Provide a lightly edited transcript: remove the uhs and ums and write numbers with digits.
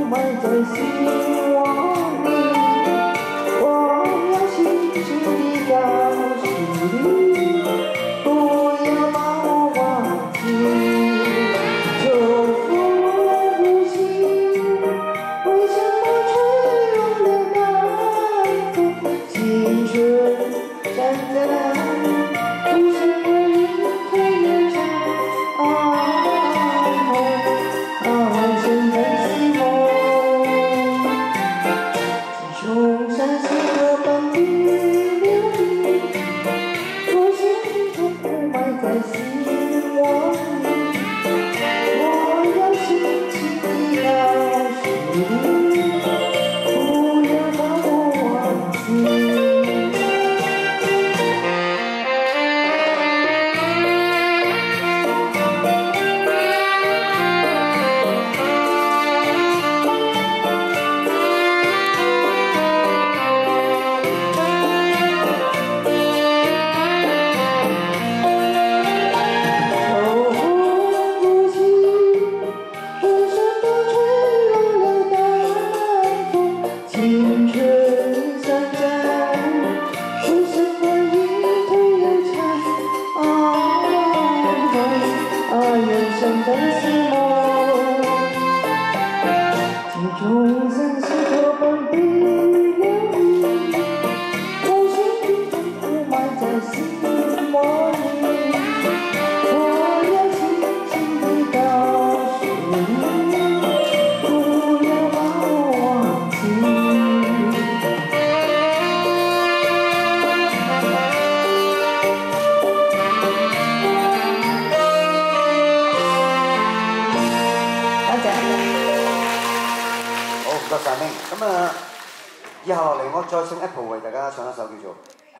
埋在心窝里，我要轻轻地告诉你，不要把我忘记。秋风无情，为什么吹乱了南风？青春站在不是我一颗夜长。深的思梦，从山西河畔的流离，我心痛苦埋在心窝里，我要轻轻地告诉你，不要把我忘记。青春闪闪，为什么一头又长？人生的似梦，其中像是河畔的流离，我心痛苦埋在心窝里，我要轻轻地告诉你，不要把我忘记。 好，唔該晒 Ming。咁以下落嚟我再請 Apple 為大家唱一首叫做